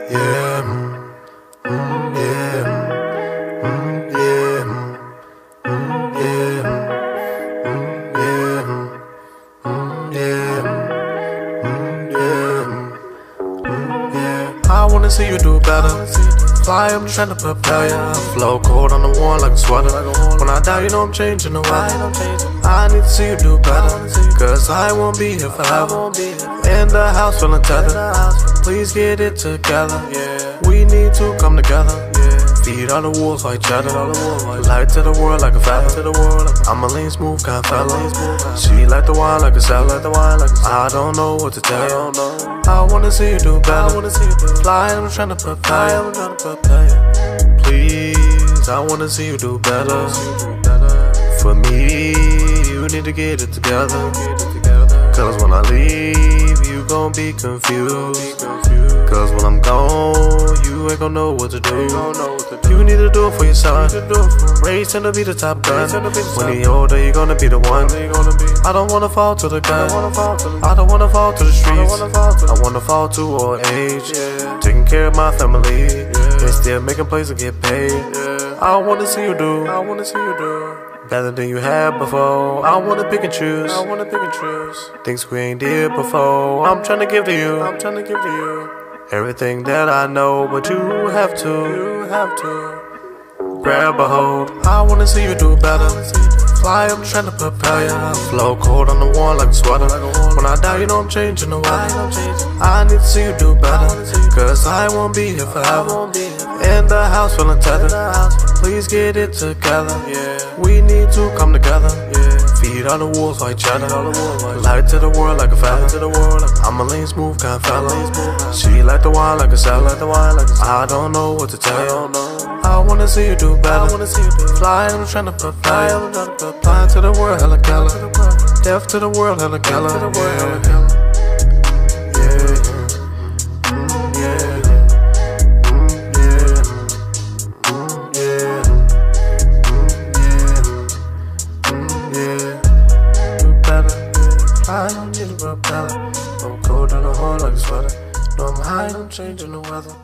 Yeah, yeah, yeah, yeah, yeah. I wanna see you do better. Fly, I'm trying to prepare ya. Flow cold on the wall like a sweater. When I die, you know I'm changing the weather. I need to see you do better, cause I won't be here forever. In the house feeling tethered. Please get it together. We need to come together. Feed on the walls like cheddar. Light to the world like a feather. I'm a lean, smooth kind of fella. She like the wine like a salad. I don't know what to tell you. I wanna see you do better. Fly, I'm trying to prepare you. Please, I wanna see you do better. For me, you need to get it together. Cause when I leave, you gon' be confused. Cause when I'm gone, you ain't gon' know what to do. You need to do it for yourself. Raise him to be the top gun. When he older, you gonna be the one. I don't wanna fall to the gun. I don't wanna fall to the streets. I wanna fall to old age. Taking care of my family. And still making plays to get paid. I wanna see you do better than you had before. I wanna pick and choose. Things we ain't did before. I'm trying to give to you everything that I know, but you have to grab a hold. I wanna see you do better. Fly, I'm trying to prepare ya. Flow cold on the wall like a sweater. When I die, you know I'm changing the weather. I need to see you do better, cause I won't be here forever. In the house feeling tethered. Please get it together. We need to come together. Feed on the walls like cheddar. Light to the world like a feather. I'm a lean, smooth kind of fella. She like the wine like a salad. I don't know what to tell you. I wanna see you do better. Fly, I'm trying to prepare you. Fly to the world, hella gala. Death to the world, hella gala. I don't need a propeller. I'm cold on the horn like a sweater. No, I'm high, I'm changing the weather.